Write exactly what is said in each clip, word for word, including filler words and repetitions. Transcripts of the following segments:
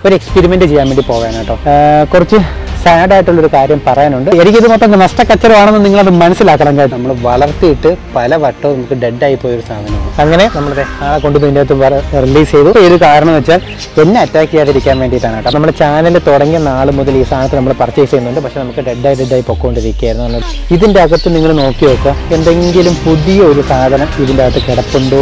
ഒരു എക്സ്പെരിമെൻറ്റ് ചെയ്യാൻ വേണ്ടി പോകാൻ കേട്ടോ. കുറച്ച് സാഡായിട്ടുള്ളൊരു കാര്യം പറയാനുണ്ട്. എനിക്കിത് മൊത്തം നഷ്ടക്കച്ചവടമാണെന്ന് നിങ്ങളത് മനസ്സിലാക്കണം കേട്ടോ. നമ്മൾ വളർത്തിയിട്ട് പല വട്ടവും നമുക്ക് ഡെഡായി പോയൊരു സാധനമാണ്. അങ്ങനെ നമ്മുടെ ആളെ കൊണ്ടുപോയി ഇതിൻ്റെ അകത്ത് റിലീസ് ചെയ്തു. ഏത് കാരണം വെച്ചാൽ എന്നെ അറ്റാക്ക് ചെയ്യാതിരിക്കാൻ വേണ്ടിയിട്ടാണ് കേട്ടോ. നമ്മുടെ ചാനൽ തുടങ്ങിയ നാൾ മുതൽ ഈ സാധനത്തിൽ നമ്മൾ പർച്ചേസ് ചെയ്യുന്നുണ്ട്. പക്ഷേ നമുക്ക് ഡെഡായി ഡെഡായി പൊക്കോണ്ടിരിക്കുകയായിരുന്നു. ഇതിൻ്റെ അകത്ത് നിങ്ങൾ നോക്കി നോക്കുക, എന്തെങ്കിലും പുതിയ ഒരു സാധനം ഇതിൻ്റെ അകത്ത് കിടപ്പുണ്ടോ.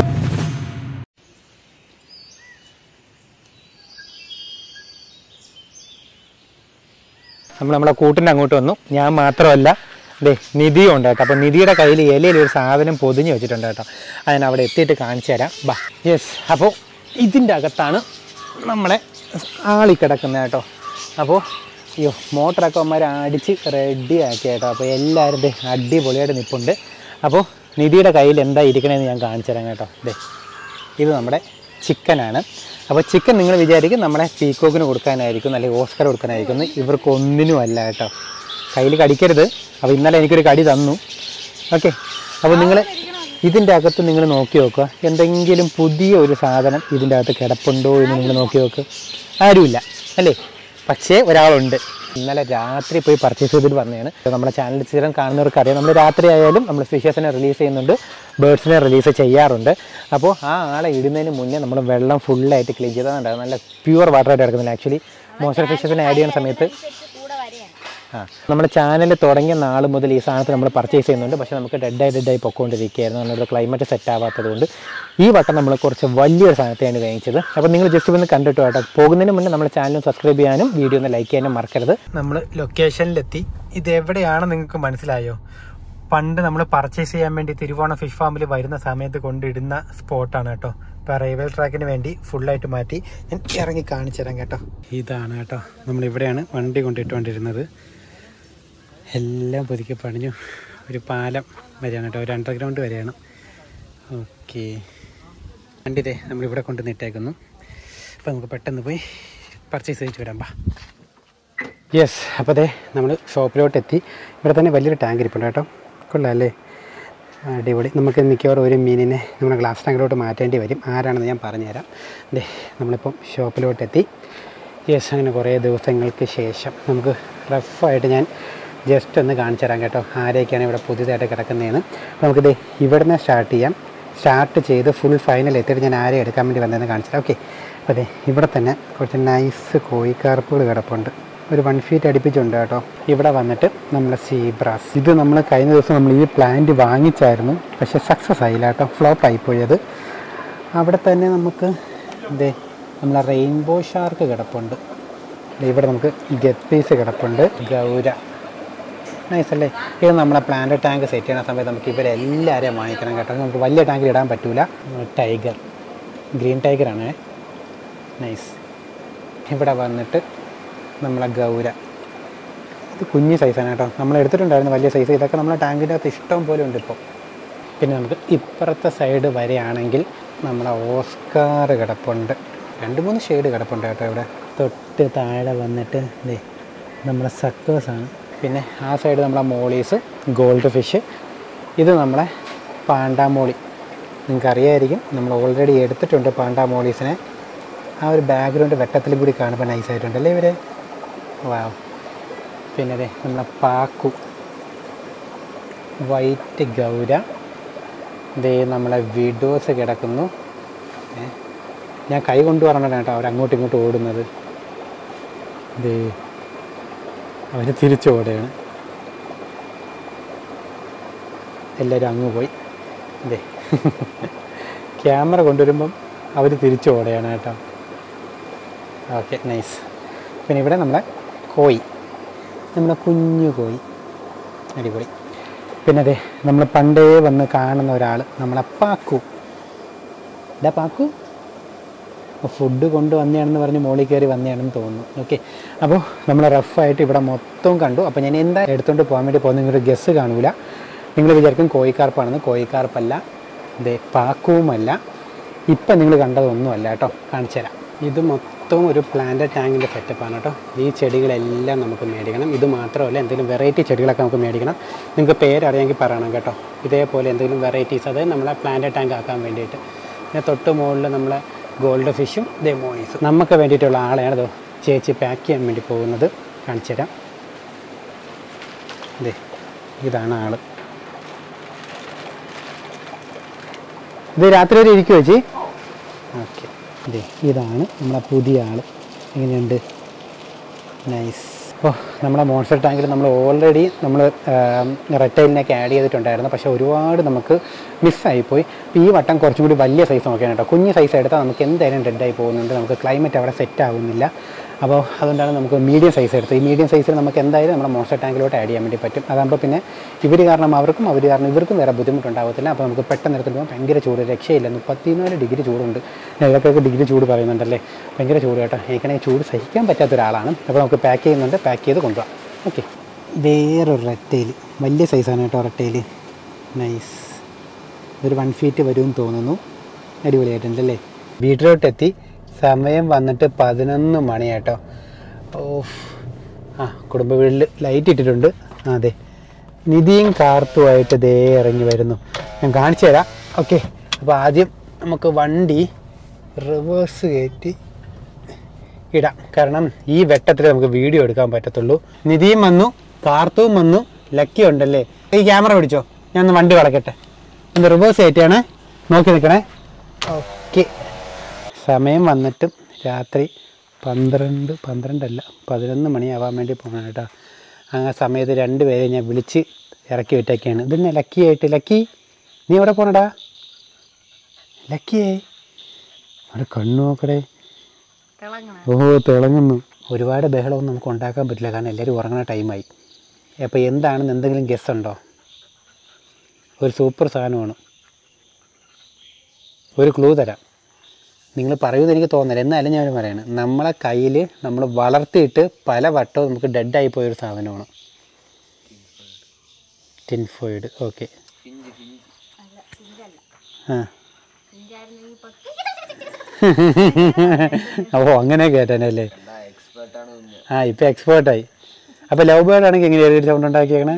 നമ്മൾ നമ്മളെ കൂട്ടിൻ്റെ അങ്ങോട്ട് വന്നു. ഞാൻ മാത്രമല്ല, ദേ നിധിയും ഉണ്ട് കേട്ടോ. അപ്പോൾ നിധിയുടെ കയ്യിൽ ഇലയിൽ ഒരു സാധനം പൊതിഞ്ഞ് വെച്ചിട്ടുണ്ട് കേട്ടോ. അതിന് അവിടെ എത്തിയിട്ട് കാണിച്ചു തരാം. ബാ. യെസ്, അപ്പോൾ ഇതിൻ്റെ അകത്താണ് നമ്മളെ ആളി കിടക്കുന്നത് കേട്ടോ. അപ്പോൾ അയ്യോ മോട്ടറൊക്കെ അമ്മമാർ അടിച്ച് റെഡിയാക്കി കേട്ടോ. അപ്പോൾ എല്ലാവരും ദേ അടിപൊളിയായിട്ട് നിൽപ്പുണ്ട്. അപ്പോൾ നിധിയുടെ കയ്യിൽ എന്താ ഇരിക്കണമെന്ന് ഞാൻ കാണിച്ചു തരാം കേട്ടോ. ദേ ഇത് നമ്മുടെ ചിക്കനാണ്. അപ്പോൾ ചിക്കൻ നിങ്ങൾ വിചാരിക്കും നമ്മളെ പീക്കോക്കിന് കൊടുക്കാനായിരിക്കും, അല്ലെങ്കിൽ ഓസ്കർ കൊടുക്കാനായിരിക്കും. ഇവർക്കൊന്നിനും അല്ല കേട്ടോ. കയ്യിൽ കടിക്കരുത്. അപ്പോൾ ഇന്നലെ എനിക്കൊരു കടി തന്നു. ഓക്കെ, അപ്പോൾ നിങ്ങൾ ഇതിൻ്റെ അകത്ത് നിങ്ങൾ നോക്കി നോക്കുക, എന്തെങ്കിലും പുതിയ ഒരു സാധനം ഇതിൻ്റെ അകത്ത് കിടപ്പുണ്ടോ എന്ന് നിങ്ങൾ നോക്കി നോക്കുക. ആരുമില്ല അല്ലേ? പക്ഷേ ഒരാളുണ്ട്. ഇന്നലെ രാത്രി പോയി പർച്ചേസ് ചെയ്തിട്ട് വന്നതാണ്. നമ്മുടെ ചാനൽ സ്ഥിരം കാണുന്നവർക്ക് അറിയാം, നമ്മൾ രാത്രി ആയാലും നമ്മൾ ഫിഷസിനെ റിലീസ് ചെയ്യുന്നുണ്ട്, ബേർഡ്സിനെ റിലീസ് ചെയ്യാറുണ്ട്. അപ്പോൾ ആ ആളെ ഇടുന്നതിന് മുന്നേ നമ്മൾ വെള്ളം ഫുള്ളായിട്ട് ക്ലീൻ ചെയ്താൽ നല്ല പ്യുവർ വാട്ടറായിട്ട് കിടക്കുന്നില്ല. ആക്ച്വലി മോൺസ്റ്റർ ഫിഷസിനെ ആഡ് ചെയ്യുന്ന സമയത്ത് ആ നമ്മുടെ ചാനൽ തുടങ്ങിയ നാൾ മുതൽ ഈ സാധനത്തിൽ നമ്മൾ പർച്ചേസ് ചെയ്യുന്നുണ്ട്. പക്ഷേ നമുക്ക് ഡെഡായി ഡെഡായി പൊക്കോണ്ടിരിക്കുകയായിരുന്നു. നമ്മുടെ ക്ലൈമറ്റ് സെറ്റ് ആവാത്തത് കൊണ്ട് ഈ വട്ടം നമ്മൾ കുറച്ച് വലിയൊരു സാധനത്തെയാണ് വാങ്ങിച്ചത്. അപ്പോൾ നിങ്ങൾ ജസ്റ്റ് ഒന്ന് കണ്ടിട്ട് കേട്ടോ. പോകുന്നതിന് മുന്നേ നമ്മുടെ ചാനൽ സബ്സ്ക്രൈബ് ചെയ്യാനും വീഡിയോ ഒന്ന് ലൈക്ക് ചെയ്യാനും മറക്കരുത്. നമ്മൾ ലൊക്കേഷനിലെത്തി. ഇത് എവിടെയാണെന്ന് നിങ്ങൾക്ക് മനസ്സിലായോ? പണ്ട് നമ്മൾ പർച്ചേസ് ചെയ്യാൻ വേണ്ടി തിരുവോണം ഫിഷ് ഫാമിൽ വരുന്ന സമയത്ത് കൊണ്ടിടുന്ന സ്പോട്ടാണ് കേട്ടോ. ഇപ്പോൾ റെയിൽവേ ട്രാക്കിന് വേണ്ടി ഫുള്ളായിട്ട് മാറ്റി ഞാൻ ഇറങ്ങി കാണിച്ചു തരാം കേട്ടോ. ഇതാണ് കേട്ടോ, നമ്മളിവിടെയാണ് വണ്ടി കൊണ്ടിട്ടുകൊണ്ടിരുന്നത്. എല്ലാം പുതുക്കി പണിഞ്ഞു. ഒരു പാലം വരെയാണ് കേട്ടോ, ഒരു അണ്ടർഗ്രൗണ്ട് വരെയാണ്. ഓക്കെ, വണ്ടിതേ നമ്മളിവിടെ കൊണ്ട് നിട്ടേക്കുന്നു. അപ്പോൾ നമുക്ക് പെട്ടെന്ന് പോയി പർച്ചേസ് ചെയ്തിട്ട് വരാം. ബാ. യെസ്, അപ്പോൾ അതെ നമ്മൾ ഷോപ്പിലോട്ട് എത്തി. ഇവിടെ തന്നെ വലിയൊരു ടാങ്ക് ഇരിപ്പുണ്ട് കേട്ടോ. കൊള്ളാം അല്ലേ? അടിപൊളി. നമുക്ക് മിക്കവാറും ഒരു മീനിനെ നമ്മുടെ ഗ്ലാസ് ടാങ്കിലോട്ട് മാറ്റേണ്ടി വരും. ആരാണെന്ന് ഞാൻ പറഞ്ഞുതരാം. അതെ നമ്മളിപ്പം ഷോപ്പിലോട്ടെത്തി. യെസ്, അങ്ങനെ കുറേ ദിവസങ്ങൾക്ക് ശേഷം നമുക്ക് റഫായിട്ട് ഞാൻ ജസ്റ്റ് ഒന്ന് കാണിച്ചു തരാം കേട്ടോ, ആരെയൊക്കെയാണ് ഇവിടെ പുതിയതായിട്ട് കിടക്കുന്നതെന്ന്. അപ്പോൾ നമുക്കിത് ഇവിടെ നിന്ന് സ്റ്റാർട്ട് ചെയ്യാം. സ്റ്റാർട്ട് ചെയ്ത് ഫുൾ ഫൈനൽ എത്തിയിട്ട് ഞാൻ ആരെ എടുക്കാൻ വേണ്ടി വന്നതെന്ന് കാണിച്ചു തരാം. ഓക്കെ, അപ്പോൾ അതെ ഇവിടെ തന്നെ കുറച്ച് നൈസ് കോഴിക്കാർപ്പുകൾ കിടപ്പുണ്ട്. ഒരു വൺ ഫീറ്റ് അടുപ്പിച്ചുണ്ട് കേട്ടോ. ഇവിടെ വന്നിട്ട് നമ്മളെ സീബ്രാസ്. ഇത് നമ്മൾ കഴിഞ്ഞ ദിവസം നമ്മൾ ഈ പ്ലാന്റ് വാങ്ങിച്ചായിരുന്നു, പക്ഷേ സക്സസ് ആയില്ല കേട്ടോ, ഫ്ലോപ്പ് ആയിപ്പോയത്. അവിടെ തന്നെ നമുക്ക് ഇതേ നമ്മളെ റെയിൻബോ ഷാർക്ക് കിടപ്പുണ്ട്. ഇവിടെ നമുക്ക് ഗപ്പീസ് കിടപ്പുണ്ട്. ഗൗര നൈസ് അല്ലേ? ഇത് നമ്മളെ പ്ലാന്റ് ടാങ്ക് സെറ്റ് ചെയ്യുന്ന സമയത്ത് നമുക്ക് ഇവരെല്ലാവരെയും വാങ്ങിക്കണം കേട്ടോ. നമുക്ക് വലിയ ടാങ്കിൽ ഇടാൻ പറ്റില്ല. ടൈഗർ, ഗ്രീൻ ടൈഗറാണ്. നൈസ്. ഇവിടെ വന്നിട്ട് നമ്മളെ ഗൗര, ഇത് കുഞ്ഞ് സൈസാണ് കേട്ടോ. നമ്മൾ എടുത്തിട്ടുണ്ടായിരുന്നു വലിയ സൈസ്. ഇതൊക്കെ നമ്മളെ ടാങ്കിൻ്റെ അകത്ത് ഇഷ്ടം പോലെ ഉണ്ട് ഇപ്പോൾ. പിന്നെ നമുക്ക് ഇപ്പുറത്തെ സൈഡ് വരെയാണെങ്കിൽ നമ്മളെ ഓസ്കാർ കിടപ്പുണ്ട്. രണ്ട് മൂന്ന് ഷെയ്ഡ് കിടപ്പുണ്ട് കേട്ടോ. ഇവിടെ തൊട്ട് താഴെ വന്നിട്ട് ഇതേ നമ്മളെ സക്കേഴ്സാണ്. പിന്നെ ആ സൈഡ് നമ്മളെ മോളീസ്, ഗോൾഡ് ഫിഷ്. ഇത് നമ്മളെ പാണ്ടാമോളി. നിങ്ങൾക്കറിയായിരിക്കും, നമ്മൾ ഓൾറെഡി എടുത്തിട്ടുണ്ട് പാണ്ടാമോളീസിനെ. ആ ഒരു ബാക്ക്ഗ്രൗണ്ട് വെട്ടത്തിലും കൂടി കാണുമ്പോൾ നൈസായിട്ടുണ്ടല്ലേ ഇവർ. വാവ്. പിന്നെ അതെ നമ്മളെ പാക്കു, വൈറ്റ് ഗൗര. ഇതേ നമ്മളെ വിഡോസ് കിടക്കുന്നു. ഞാൻ കൈ കൊണ്ടുവരണം കേട്ടോ അവർ അങ്ങോട്ടും ഇങ്ങോട്ടും ഓടുന്നത്. ഇതേ അവർ തിരിച്ചോടുകയാണ്. എല്ലാവരും അങ്ങ് പോയി. അതെ ക്യാമറ കൊണ്ടുവരുമ്പം അവർ തിരിച്ചോടുകയാണ് കേട്ടോ. Okay, nice. പിന്നെ ഇവിടെ നമ്മളെ കോഴി, നമ്മളെ കുഞ്ഞു കോഴി, അടിപൊളി. പിന്നെ അതെ നമ്മൾ പണ്ടേ വന്ന് കാണുന്ന ഒരാൾ, നമ്മളെ പാക്കു. ഇതാ പാക്കു ഫുഡ് കൊണ്ട് വന്നതാണെന്ന് പറഞ്ഞ് മോളിൽ കയറി വന്നതാണെന്ന് തോന്നുന്നു. ഓക്കെ, അപ്പോൾ നമ്മൾ റഫായിട്ട് ഇവിടെ മൊത്തം കണ്ടു. അപ്പോൾ ഞാൻ എന്താ എടുത്തുകൊണ്ട് പോകാൻ വേണ്ടി പോകുന്ന നിങ്ങളൊരു ഗസ് കാണൂല. നിങ്ങൾ വിചാരിക്കും കോഴിക്കാർപ്പാണെന്ന്. കോഴിക്കാർപ്പല്ല, ഇതേ പാക്കുവുമല്ല. ഇപ്പം നിങ്ങൾ കണ്ടതൊന്നുമല്ല കേട്ടോ. കാണിച്ചു തരാം. ഇത് മൊത്തം ഒരു പ്ലാന്റ് ടാങ്കിൻ്റെ സെറ്റപ്പാണ് കേട്ടോ. ഈ ചെടികളെല്ലാം നമുക്ക് മേടിക്കണം. ഇത് മാത്രമല്ല, എന്തെങ്കിലും വെറൈറ്റി ചെടികളൊക്കെ നമുക്ക് മേടിക്കണം. നിങ്ങൾക്ക് പേരറിയാമെങ്കിൽ പറയണം കേട്ടോ. ഇതേപോലെ എന്തെങ്കിലും വെറൈറ്റീസ്, അത് നമ്മളെ പ്ലാന്റ് ടാങ്ക് ആക്കാൻ വേണ്ടിയിട്ട്. പിന്നെ തൊട്ട് മുകളിൽ നമ്മളെ ഗോൾഡ് ഫിഷും ഡെമോണീസും നമുക്ക് വേണ്ടിയിട്ടുള്ള ആളെയാണത്. ചേച്ചി പാക്ക് ചെയ്യാൻ വേണ്ടി പോകുന്നത് കാണിച്ചു തരാം. അതെ, ഇതാണ് ആള്. ഇത് രാത്രി വരെ ഇരിക്കുമോ ചേച്ചി? ഓക്കെ, അതെ ഇതാണ് നമ്മളെ പുതിയ ആൾ. എങ്ങനെയുണ്ട്? നൈസ്. അപ്പോൾ നമ്മുടെ മോൺസ്റ്റർ ടാങ്കിൽ നമ്മൾ ഓൾറെഡി നമ്മൾ റെറ്റൈലിനൊക്കെ ആഡ് ചെയ്തിട്ടുണ്ടായിരുന്നു. പക്ഷേ ഒരുപാട് നമുക്ക് മിസ്സായിപ്പോയി. അപ്പോൾ ഈ വട്ടം കുറച്ചും കൂടി വലിയ സൈസ് നോക്കിയാണ് കേട്ടോ. കുഞ്ഞ് സൈസ് എടുത്താൽ നമുക്ക് എന്തായാലും ഡെഡായി പോകുന്നുണ്ട്. നമുക്ക് ക്ലൈമറ്റ് അവിടെ സെറ്റ് ആകുന്നില്ല. അപ്പോൾ അതുകൊണ്ടാണ് നമുക്ക് മീഡിയം സൈസ് എടുത്തത്. ഈ മീഡിയം സൈസിൽ നമുക്ക് എന്തായാലും നമ്മുടെ മോൺസ്റ്റർ ടാങ്കിലോട്ട് ആഡ് ചെയ്യാൻ വേണ്ടി പറ്റും. അതാകുമ്പോൾ പിന്നെ ഇവർ കാരണം അവർക്കും അവർ കാരണം ഇവർക്കും വേറെ ബുദ്ധിമുട്ടുണ്ടാകത്തില്ല. അപ്പോൾ നമുക്ക് പെട്ടെന്ന് എടുത്തിട്ട് ഭയങ്കര ചൂട്, രക്ഷയില്ല. മുപ്പത്തിനാല് ഡിഗ്രി ചൂടുണ്ട്. ഇതൊക്കെ ഡിഗ്രി ചൂട് പറയുന്നുണ്ടല്ലേ, ഭയങ്കര ചൂട് കേട്ടോ. എനിക്കാണെങ്കിൽ ചൂട് സഹിക്കാൻ പറ്റാത്ത ഒരാളാണ്. അപ്പോൾ നമുക്ക് പാക്ക് ചെയ്യുന്നുണ്ട്, പാക്ക് ചെയ്ത് കൊണ്ടുപോകാം. ഓക്കെ, വേറൊരു റെറ്റയിൽ വലിയ സൈസാണ് കേട്ടോ റെറ്റയിൽ. നൈസ്. ഒരു വൺ ഫീറ്റ് വരുമെന്ന് തോന്നുന്നു. അടിപൊളിയായിട്ടുണ്ടല്ലേ. വീട്ടിലോട്ടെത്തി. സമയം വന്നിട്ട് പതിനൊന്ന് മണിയാട്ടോ. ഓഫ്. ആ കുടുംബ വീട്ടിൽ ലൈറ്റ് ഇട്ടിട്ടുണ്ട്. അതെ, നിധിയും കാർത്തുമായിട്ട് ദേ ഇറങ്ങി വരുന്നു. ഞാൻ കാണിച്ചു തരാം. ഓക്കെ, അപ്പോൾ ആദ്യം നമുക്ക് വണ്ടി റിവേഴ്സ് കയറ്റി ഇടാം. കാരണം ഈ വെട്ടത്തിൽ നമുക്ക് വീഡിയോ എടുക്കാൻ പറ്റത്തുള്ളൂ. നിധിയും വന്നു, കാർത്തുവും വന്നു, ലക്കി ഉണ്ടല്ലേ. ഈ ക്യാമറ പിടിച്ചോ, ഞാൻ ഒന്ന് വണ്ടി വളക്കട്ടെ. ഒന്ന് റിവേഴ്സ് കയറ്റിയാണ്, നോക്കി നിൽക്കണേ. ഓക്കെ, സമയം വന്നിട്ടും രാത്രി പന്ത്രണ്ട് പന്ത്രണ്ടല്ല പതിനൊന്ന് മണിയാവാൻ വേണ്ടി പോകണം കേട്ടോ. ആ സമയത്ത് രണ്ട് പേരെ ഞാൻ വിളിച്ച് ഇറക്കി വിട്ടൊക്കെയാണ്. ഇതന്നെ ലക്കിയായിട്ട്. ലക്കി, നീ എവിടെ പോണടാ? ലക്കിയേ, അവിടെ കണ്ണു നോക്കടേ. ഓ തിളങ്ങുന്നു. ഒരുപാട് ബഹളമൊന്നും നമുക്ക് ഉണ്ടാക്കാൻ പറ്റില്ല, കാരണം എല്ലാവരും ഉറങ്ങുന്ന ടൈമായി. അപ്പോൾ എന്താണെന്ന് എന്തെങ്കിലും ഗസ് ഉണ്ടോ? ഒരു സൂപ്പർ സാധനമാണ്. ഒരു ക്ലൂ തരാം, നിങ്ങൾ പറയുമെന്ന് എനിക്ക് തോന്നില്ല, എന്നാലും ഞാൻ പറയണം. നമ്മളെ കയ്യിൽ നമ്മൾ വളർത്തിയിട്ട് പല വട്ടവും നമുക്ക് ഡെഡായി പോയൊരു സാധനമാണ്. ടിൻഫോയിഡ്. ഓക്കെ. ആ ഓ അങ്ങനെ കേട്ടാനല്ലേ. ആ ഇപ്പം എക്സ്പേർട്ടായി. അപ്പോൾ ലവ് ബേർഡ് ആണെങ്കിൽ എങ്ങനെയാണ് സൗണ്ട് ഉണ്ടാക്കിയേക്കണേ?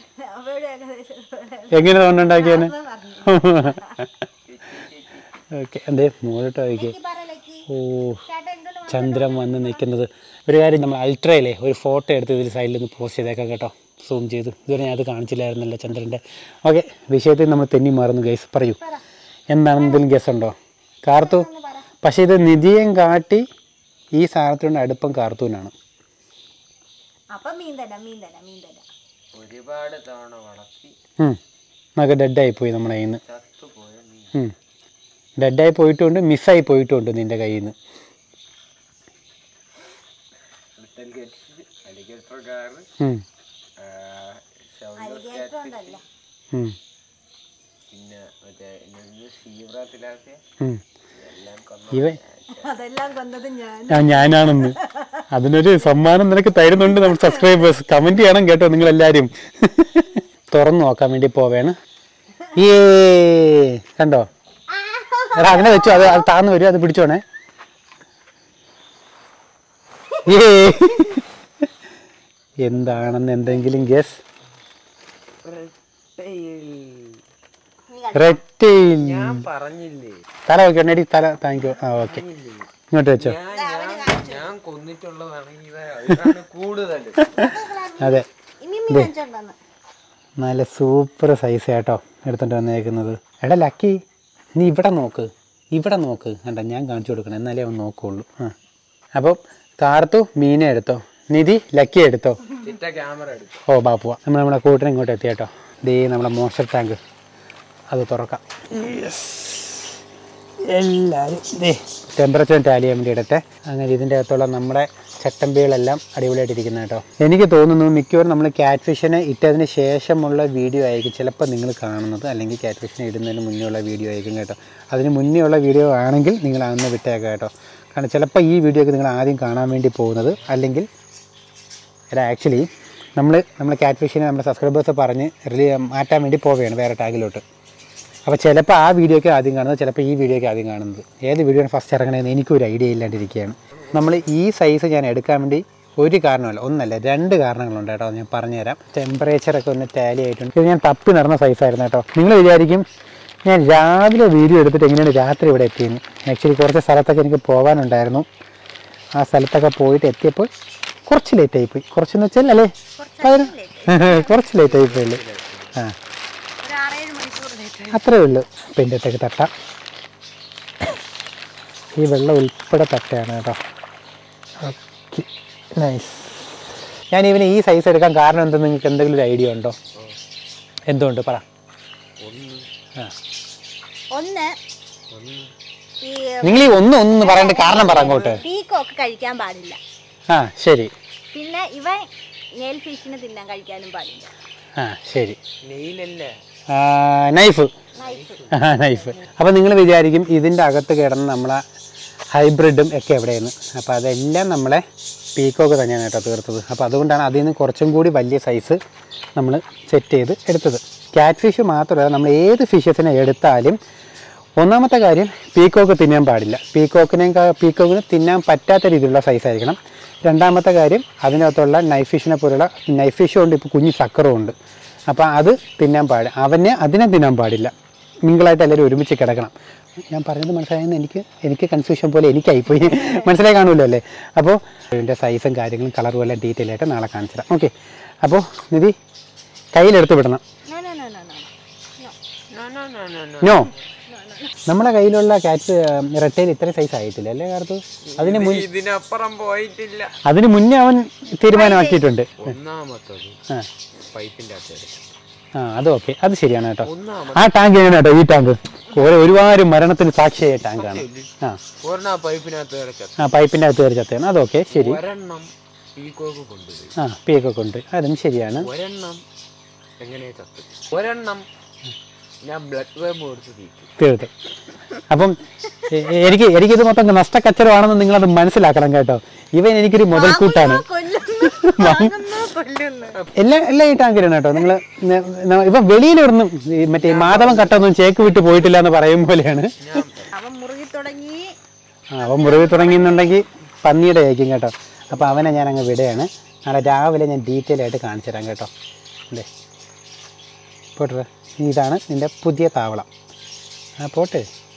എങ്ങനെ സൗണ്ട് ഉണ്ടാക്കിയാണ്? ഓക്കെ, എന്തേ മുകളിലോട്ട് നോക്കിയേ. ഓ ചന്ദ്രൻ വന്ന് നിൽക്കുന്നത്. ഒരു കാര്യം, നമ്മൾ അൾട്രയിലെ ഒരു ഫോട്ടോ എടുത്ത് ഇതിൽ സൈഡിൽ നിന്ന് പോസ്റ്റ് ചെയ്തേക്കാം കേട്ടോ, സൂം ചെയ്ത്. ഇതുവരെ ഞാൻ അത് കാണിച്ചില്ലായിരുന്നല്ലോ ചന്ദ്രൻ്റെ. ഓക്കെ, വിഷയത്തിൽ നമ്മൾ തെന്നി മാറുന്നു ഗൈസ്. പറയൂ, എന്താണെന്ന് എന്തെങ്കിലും ഗസ് ഉണ്ടോ? കാർത്തു. പക്ഷേ ഇത് നിധിയും കാട്ടി ഈ സാധനത്തിൻ്റെ അടുപ്പം കാർത്തൂനാണ്. ഒരുപാട് തവണ വളർത്തി നമുക്ക് ഡെഡായി പോയി നമ്മുടെ കയ്യിൽ നിന്ന്. ഡെഡായി പോയിട്ടുണ്ട്, മിസ്സായി പോയിട്ടുണ്ട് നിൻ്റെ കയ്യിൽ നിന്ന്. ഇവൻ ഞാനാണെന്ന് അതിനൊരു സമ്മാനം നിനക്ക് തരുന്നുണ്ട് നമ്മൾ സബ്സ്ക്രൈബേഴ്സ്. കമന്റ് ചെയ്യണം കേട്ടോ നിങ്ങളെല്ലാവരും. തുറന്നു നോക്കാൻ വേണ്ടി പോവേണ്. ഏ കണ്ടോ? എടാ അങ്ങനെ വെച്ചോ, അത് അത് താന്ന് വരും, അത് പിടിച്ചോണേ. ഏ എന്താണെന്ന് എന്തെങ്കിലും ഗസ്? റെറ്റെയിൽ. ഞാൻ പറഞ്ഞില്ലേ, തല വെക്കണേടി, തല. Thank you. ആ ഓക്കെ, ഇങ്ങോട്ട് വെച്ചോ. ഞാൻ കൊന്നിട്ടുള്ളതാണെങ്കിൽ കൂടുതൽ. അതെ, നല്ല സൂപ്പർ സൈസ് കേട്ടോ എടുത്തിട്ട് വന്നേക്കുന്നത്. എടാ ലക്കി, നീ ഇവിടെ നോക്ക്, ഇവിടെ നോക്ക്. കണ്ട, ഞാൻ കാണിച്ചു കൊടുക്കണം, എന്നാലേ അവൻ നോക്കുള്ളൂ. ആ അപ്പോൾ കാർത്തു മീനെ എടുത്തോ, നിധി ലക്കി എടുത്തോ. ക്യാമറ എടുത്തു. ഓ ബാ പോവാം. നമ്മൾ നമ്മുടെ കൂട്ടിനെ ഇങ്ങോട്ട് എത്തി കേട്ടോ. ദേ നമ്മുടെ മോൺസ്റ്റർ ടാങ്ക്, അത് തുറക്കാം. എല്ലാവരും ദേ ടെമ്പറേച്ചർ ടാലി ചെയ്യാൻ വേണ്ടി ഇടട്ടെ. അങ്ങനെ ഇതിൻ്റെ അകത്തുള്ള നമ്മുടെ ചട്ടമ്പികളെല്ലാം അടിപൊളിയായിട്ടിരിക്കുന്ന കേട്ടോ. എനിക്ക് തോന്നുന്നു മിക്കവാറും നമ്മൾ ക്യാറ്റ് ഫിഷിനെ ഇട്ടതിന് ശേഷമുള്ള വീഡിയോ ആയിരിക്കും ചിലപ്പോൾ നിങ്ങൾ കാണുന്നത്, അല്ലെങ്കിൽ ക്യാറ്റ് ഫിഷിനെ ഇടുന്നതിന് മുന്നേ ഉള്ള വീഡിയോ ആയിരിക്കും കേട്ടോ. അതിന് മുന്നേ ഉള്ള വീഡിയോ ആണെങ്കിൽ നിങ്ങൾ അന്ന് വിട്ടേക്കാം കേട്ടോ. കാരണം ചിലപ്പോൾ ഈ വീഡിയോ ഒക്കെ നിങ്ങൾ ആദ്യം കാണാൻ വേണ്ടി പോകുന്നത്, അല്ലെങ്കിൽ എടാ ആക്ച്വലി നമ്മൾ നമ്മൾ ക്യാറ്റ് ഫിഷിനെ നമ്മുടെ സബ്സ്ക്രൈബേഴ്സ് പറഞ്ഞ് റിലീ മാറ്റാൻ വേണ്ടി പോവുകയാണ് വേറെ ടാഗിലോട്ട്. അപ്പോൾ ചിലപ്പോൾ ആ വീഡിയോയ്ക്ക് ആദ്യം കാണുന്നത്, ചിലപ്പോൾ ഈ വീഡിയോയ്ക്ക് ആദ്യം കാണുന്നത്. ഏത് വീഡിയോ ഫസ്റ്റ് ഇറങ്ങണമെന്ന് എനിക്കൊരു ഐഡിയ ഇല്ലാണ്ടിരിക്കുകയാണ്. നമ്മൾ ഈ സൈസ് ഞാൻ എടുക്കാൻ വേണ്ടി ഒരു കാരണമല്ല, ഒന്നല്ല രണ്ട് കാരണങ്ങളുണ്ട് കേട്ടോ. ഞാൻ പറഞ്ഞുതരാം. ടെമ്പറേച്ചറൊക്കെ ഒന്ന് ടാലി ആയിട്ടുണ്ട്. ഇത് ഞാൻ തപ്പി നടന്ന സൈസായിരുന്നു കേട്ടോ. നിങ്ങൾ വിചാരിക്കും ഞാൻ രാവിലെ വീഡിയോ എടുത്തിട്ട് എങ്ങനെയാണ് രാത്രി ഇവിടെ എത്തിയെന്ന്. ആക്ച്വലി കുറച്ച് സ്ഥലത്തൊക്കെ എനിക്ക് പോകാനുണ്ടായിരുന്നു. ആ സ്ഥലത്തൊക്കെ പോയിട്ട് എത്തിയപ്പോൾ കുറച്ച് ലേറ്റായിപ്പോയി. കുറച്ചെന്ന് വെച്ചാൽ അല്ലേ കുറച്ച് ലേറ്റായിപ്പോയി അല്ലേ? ആ അത്രേ ഉള്ളൂ. അപ്പം എൻ്റെ അടുത്തേക്ക് തട്ടാം. ഈ വെള്ളം ഉൾപ്പെടെ തട്ടയാണ് കേട്ടോ. Okay nice. ഞാൻ ഇവന് ഈ സൈസ് എടുക്കാൻ കാരണം എന്താ നിങ്ങൾക്ക് എന്തെങ്കിലും ഒരു ഐഡിയ ഉണ്ടോ? എന്തുകൊണ്ട് പറ. ആ ഒന്ന് നിങ്ങൾ ഈ ഒന്ന് ഒന്ന് പറയേണ്ട കാരണം പറ അങ്ങോട്ട്. പീക്കോക്ക് കഴിക്കാൻ പാടില്ല. ആ ശരി. പിന്നെ ഇവൻ നെയിൽ ഫിഷിനെ തിന്നാൻ കഴിക്കാനും പാടില്ല. ആ ശരി. നെയിലല്ലേ നൈഫ്. നൈഫ്. അപ്പം നിങ്ങൾ വിചാരിക്കും ഇതിൻ്റെ അകത്ത് കിടന്ന് നമ്മളെ ഹൈബ്രിഡും ഒക്കെ എവിടെയെന്ന്. അപ്പോൾ അതെല്ലാം നമ്മളെ പീക്കോക്ക് തന്നെയാണ് കേട്ടോ തീർത്തത്. അപ്പോൾ അതുകൊണ്ടാണ് അതിൽ നിന്ന് കുറച്ചും കൂടി വലിയ സൈസ് നമ്മൾ സെറ്റ് ചെയ്ത് എടുത്തത്. ക്യാറ്റ് ഫിഷ് മാത്രമല്ല, നമ്മൾ ഏത് ഫിഷസിനെ എടുത്താലും ഒന്നാമത്തെ കാര്യം പീക്കോക്ക് തിന്നാൻ പാടില്ല. പീക്കോക്കിനെ പീക്കോക്കിന് തിന്നാൻ പറ്റാത്ത രീതിയിലുള്ള സൈസ് ആയിരിക്കണം. രണ്ടാമത്തെ കാര്യം അതിനകത്തുള്ള നൈഫ് ഫിഷിനെ പോലുള്ള നൈഫ് ഫിഷും ഉണ്ട്, ഇപ്പോൾ കുഞ്ഞു സക്കറും ഉണ്ട്. അപ്പോൾ അത് തിന്നാൻ പാടില്ല. അവനെ അതിനെ തിന്നാൻ പാടില്ല. മിങ്കിളായിട്ട് എല്ലാവരും ഒരുമിച്ച് കിടക്കണം. ഞാൻ പറഞ്ഞത് മനസ്സിലായെന്ന് എനിക്ക് എനിക്ക് കൺഫ്യൂഷൻ പോലെ എനിക്കായിപ്പോയി. മനസ്സിലായി കാണുമല്ലോ അല്ലേ? അപ്പോൾ ഇതിൻ്റെ സൈസും കാര്യങ്ങളും കളറും എല്ലാം ഡീറ്റെയിൽ ആയിട്ട് നാളെ കാണിച്ചു തരാം. ഓക്കെ. അപ്പോൾ നിധി കയ്യിലെടുത്ത് വിടണം. നോ, നമ്മുടെ കയ്യിലുള്ള ക്യാറ്റ് റെട്ടയിൽ ഇത്രയും സൈസ് ആയിട്ടില്ല അല്ലേ കാർത്തു? അതിന് ഇതിനപ്പുറം പോയിട്ടില്ല. അതിന് മുന്നേ അവൻ തീരുമാനമാക്കിയിട്ടുണ്ട്. ഒന്നാമത്തത് പൈപ്പിന്റെ ആ അത് ഓക്കെ, അത് ശരിയാണ് കേട്ടോ. ആ ടാങ്ക് എങ്ങനെ കേട്ടോ? ഈ ടാങ്ക് ഓരോ ഒരുപാട് മരണത്തിന് സാക്ഷിയായ ടാങ്കാണ്. ആ ആ പൈപ്പിൻ്റെ അകത്ത് കയറി ചത്തയാണ്. അത് ഓക്കെ ശരി. ആ പീക്കൊക്കെ ഉണ്ട്, അതും ശരിയാണ്. തീർത്തും. അപ്പം എനിക്ക് എനിക്കിത് മൊത്തം നഷ്ടക്കച്ചവടമാണെന്ന് നിങ്ങളത് മനസ്സിലാക്കണം കേട്ടോ. ഇവൻ എനിക്കൊരു മുതൽക്കൂട്ടാണ്. എല്ലാ എല്ലാ ഈ ടാങ്കിലാണ് കേട്ടോ. നിങ്ങൾ ഇപ്പൊ വെളിയിലിടുന്നു മറ്റേ മാധവൻ കട്ടൊന്നും ചേക്ക് വിട്ട് പോയിട്ടില്ല എന്ന് പറയും പോലെയാണ്. ആ അവൻ മുറുകി തുടങ്ങിയെന്നുണ്ടെങ്കിൽ പന്നിയുടെ ആയിരിക്കും കേട്ടോ. അപ്പോൾ അവനെ ഞാൻ അങ്ങ് വിടുകയാണ്. നാളെ രാവിലെ ഞാൻ ഡീറ്റെയിൽ ആയിട്ട് കാണിച്ചു തരാം കേട്ടോ. അല്ലേ പോട്ടെ, ഇതാണ് നിന്റെ പുതിയ താവളം. ആ പോട്ടെ.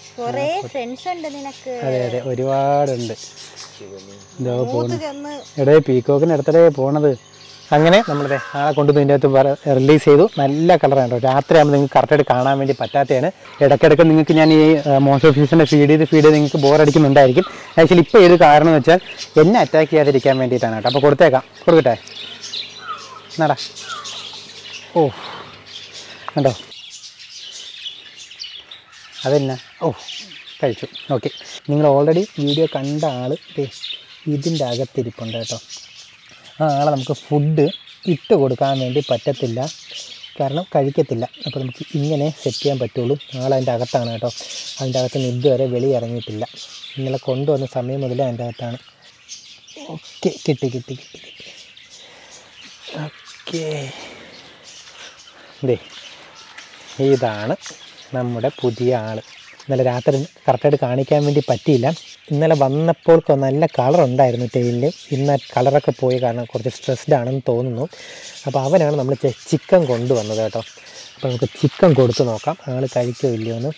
അതെ അതെ ഒരുപാടുണ്ട്. ഇതോ പോണു. എടേ പീക്കോക്കിന് അടുത്തടേ പോണത്. അങ്ങനെ നമ്മളിത് ആളെ കൊണ്ടുവന്ന് ഇതിൻ്റെ അകത്ത് റിലീസ് ചെയ്തു. നല്ല കളറാണ് കേട്ടോ. രാത്രിയാകുമ്പോൾ നിങ്ങൾക്ക് കറക്റ്റായിട്ട് കാണാൻ വേണ്ടി പറ്റാത്തതാണ്. ഇടയ്ക്കിടയ്ക്ക് നിങ്ങൾക്ക് ഞാൻ ഈ മോൺസ്റ്റർ ഫിഷിനെ ഫീഡ് ചെയ്ത് ഫീഡ് ചെയ്ത് നിങ്ങൾക്ക് ബോറടിക്കുന്നുണ്ടായിരിക്കും. ആക്ച്വലി ഇപ്പോൾ ഏത് കാരണം എന്ന് വെച്ചാൽ എന്നെ അറ്റാക്ക് ചെയ്യാതിരിക്കാൻ വേണ്ടിയിട്ടാണ് കേട്ടോ. അപ്പോൾ കൊടുത്തേക്കാം. കൊടുക്കട്ടെ എന്നാടാ. ഓ കണ്ടോ അതെന്നാ. ഓ കഴിച്ചു. ഓക്കെ, നിങ്ങൾ ഓൾറെഡി വീഡിയോ കണ്ട ആൾ ഇതിൻ്റെ അകത്തിരിപ്പുണ്ട് കേട്ടോ. ആ ആളെ നമുക്ക് ഫുഡ് ഇട്ട് കൊടുക്കാൻ വേണ്ടി പറ്റത്തില്ല, കാരണം കഴിക്കത്തില്ല. അപ്പോൾ നമുക്ക് ഇങ്ങനെ സെറ്റ് ചെയ്യാൻ പറ്റുള്ളൂ. ആളതിൻ്റെ അകത്താണ് കേട്ടോ. അതിൻ്റെ അകത്ത് നിന്ന് ഇതുവരെ വെളി ഇറങ്ങിയിട്ടില്ല. ഇന്നലെ കൊണ്ടുവന്ന സമയം മുതൽ അതിൻ്റെ അകത്താണ്. ഓക്കെ കിട്ടി കിട്ടി കിട്ടി കിട്ടി ഓക്കെ. ദേ ഇതാണ് നമ്മുടെ പുതിയ ആൾ. ഇന്നലെ രാത്രി കറക്റ്റായിട്ട് കാണിക്കാൻ വേണ്ടി പറ്റിയില്ല. ഇന്നലെ വന്നപ്പോൾ നല്ല കളർ ഉണ്ടായിരുന്നു ടെയിലിൽ. ഇന്ന് കളറൊക്കെ പോയി കാരണം കുറച്ച് സ്ട്രെസ്ഡ് ആണെന്ന് തോന്നുന്നു. അപ്പോൾ അവനാണ് നമ്മൾ ചിക്കൻ കൊണ്ടുവന്നത് കേട്ടോ. അപ്പോൾ നമുക്ക് ചിക്കൻ കൊടുത്ത് നോക്കാം ആൾ കഴിക്കോ ഇല്ലയോ എന്ന്.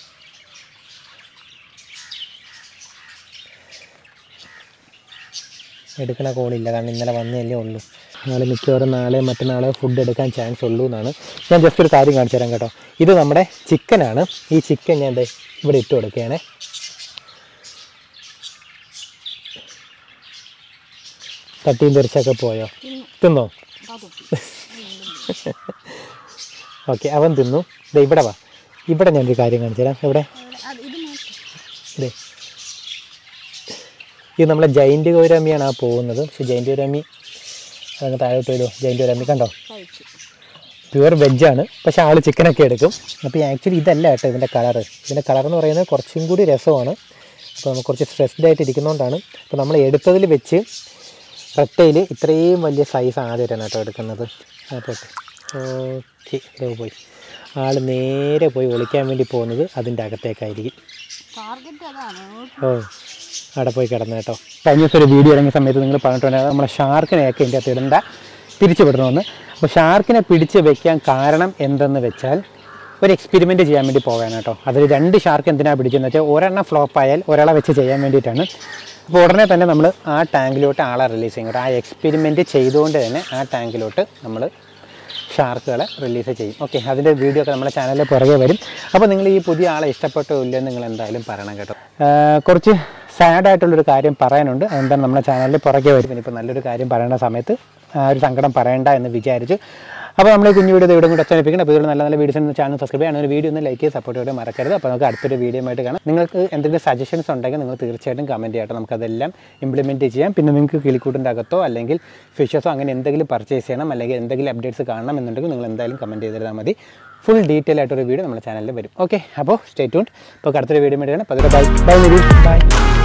എടുക്കണ കോളില്ല, കാരണം ഇന്നലെ വന്നതല്ലേ ഉള്ളൂ. നാളെ മിക്കവാറും നാളെ മറ്റന്നാളെ ഫുഡ് എടുക്കാൻ ചാൻസ് ഉള്ളൂ എന്നാണ്. ഞാൻ ജസ്റ്റ് ഒരു കാര്യം കാണിച്ചു തരാം കേട്ടോ. ഇത് നമ്മുടെ ചിക്കനാണ്. ഈ ചിക്കൻ ഞാൻ ഇവിടെ ഇട്ട് കൊടുക്കുകയാണേ. തട്ടിയും തെറിച്ചൊക്കെ പോയോ? തിന്നോ? ഓക്കെ അവൻ തിന്നു. ഇതേ ഇവിടെ വാ. ഇവിടെ ഞാനൊരു കാര്യം കാണിച്ചു തരാം. ഇവിടെ ഇതേ ഇത് നമ്മളെ ജൈൻറ്റ് ഗൗരാമിയാണ് ആ പോകുന്നത്. പക്ഷേ ജൈൻറ്റ് ഗൗരാമി അതങ്ങ് താഴോട്ട് വരുമോ? ജൈൻറ്റ് ഗൗരാമി കണ്ടോ? പ്യുവർ വെജാണ്, പക്ഷേ ആൾ ചിക്കനൊക്കെ എടുക്കും. അപ്പോൾ ആക്ച്വലി ഇതല്ല കേട്ടോ ഇതിൻ്റെ കളറ്. ഇതിൻ്റെ കളർ എന്ന് പറയുന്നത് കുറച്ചും കൂടി രസമാണ്. അപ്പോൾ നമുക്ക് കുറച്ച് സ്ട്രെസ്ഡ് ആയിട്ട് ഇരിക്കുന്നതുകൊണ്ടാണ്. അപ്പോൾ നമ്മൾ എടുത്തതിൽ വെച്ച് റെട്ടയിൽ ഇത്രയും വലിയ സൈസ് ആദ്യമായിട്ടാണ് കേട്ടോ എടുക്കുന്നത്. അപ്പോൾ ഓക്കെ ഇതോ പോയി ആൾ നേരെ പോയി ഒളിക്കാൻ വേണ്ടി പോകുന്നത് അതിൻ്റെ അകത്തേക്കായിരിക്കും. ഓ അവിടെ പോയി കിടന്നു കേട്ടോ. കഴിഞ്ഞ ദിവസം ഒരു വീഡിയോ ഇറങ്ങിയ സമയത്ത് നിങ്ങൾ പറഞ്ഞിട്ടുണ്ടായിരുന്നു നമ്മളെ ഷാർക്കിനെയൊക്കെ ഇതിൻ്റെ അകത്ത് ഇടണ്ട, തിരിച്ചു വിടണമെന്ന്. അപ്പോൾ ഷാർക്കിനെ പിടിച്ച് വെക്കാൻ കാരണം എന്തെന്ന് വെച്ചാൽ ഒരു എക്സ്പെരിമെൻറ്റ് ചെയ്യാൻ വേണ്ടി പോകാൻ കേട്ടോ. അതിൽ രണ്ട് ഷാർക്ക് എന്തിനാണ് പിടിച്ചതെന്ന് വെച്ചാൽ ഒരെണ്ണം ഫ്ലോപ്പ് ആയാൽ ഒരാളെ വെച്ച് ചെയ്യാൻ വേണ്ടിയിട്ടാണ്. അപ്പോൾ ഉടനെ തന്നെ നമ്മൾ ആ ടാങ്കിലോട്ട് ആളെ റിലീസ് ചെയ്യും. ആ എക്സ്പെരിമെൻറ്റ് ചെയ്തുകൊണ്ട് തന്നെ ആ ടാങ്കിലോട്ട് നമ്മൾ ഷാർക്കുകളെ റിലീസ് ചെയ്യും. ഓക്കെ, അതിൻ്റെ വീഡിയോ ഒക്കെ നമ്മുടെ ചാനലിൽ പുറകെ വരും. അപ്പോൾ നിങ്ങൾ ഈ പുതിയ ആളെ ഇഷ്ടപ്പെട്ടോ ഇല്ലെന്ന് നിങ്ങൾ എന്തായാലും പറയണം കേട്ടോ. കുറച്ച് സാഡായിട്ടുള്ളൊരു കാര്യം പറയാനുണ്ട്. അതെന്താണ് നമ്മുടെ ചാനലിൽ പുറകെ വരും. ഇപ്പോൾ നല്ലൊരു കാര്യം പറയുന്ന സമയത്ത് ആ ഒരു സങ്കടം പറയണ്ട എന്ന് വിചാരിച്ചു. അപ്പോൾ നമ്മൾ ഈ കുഞ്ഞു വീഡിയോ ഇവിടെ കൂടെ അവസാനിപ്പിക്കണം. അപ്പോൾ ഇതുപോലെ നല്ല നല്ല വീഡിയോസ് ചാനൽ സബ്സ്ക്രൈബ് ചെയ്യണം. ഒരു വീഡിയോ ഒന്ന് ലൈക്ക് ചെയ്ത് സപ്പോർട്ട് ചെയ്യാൻ മറക്കരുത്. അപ്പോൾ നമുക്ക് അടുത്തൊരു വീഡിയോ ആയിട്ട് കാണാം. നിങ്ങൾക്ക് എന്തെങ്കിലും സജഷൻസ് ഉണ്ടെങ്കിൽ നിങ്ങൾ തീർച്ചയായിട്ടും കമൻറ്റ് ചെയ്യട്ടെ. നമുക്കതെല്ലാം ഇംപ്ലിമെൻറ്റ് ചെയ്യാം. പിന്നെ നിങ്ങൾക്ക് കിളിക്കൂട്ടിൻ്റെ അകത്തോ അല്ലെങ്കിൽ ഫിഷസോ അങ്ങനെ എന്തെങ്കിലും പർച്ചേസ് ചെയ്യണം അല്ലെങ്കിൽ എന്തെങ്കിലും അപ്ഡേറ്റ്സ് കാണണം എന്നുണ്ടെങ്കിൽ നിങ്ങൾ എന്തായാലും കമൻറ്റ് ചെയ്തിരുന്നാൽ മതി. ഫുൾ ഡീറ്റെയിൽ ആയിട്ടൊരു വീഡിയോ നമ്മുടെ ചാനലിൽ വരും. ഓക്കെ, അപ്പോൾ സ്റ്റേ ട്യൂൺഡ്. അപ്പോൾ അടുത്തൊരു വീഡിയോ ആയിട്ട് കാണാം. അപ്പോൾ അതൊരു ബൈ ബൈ ബൈ.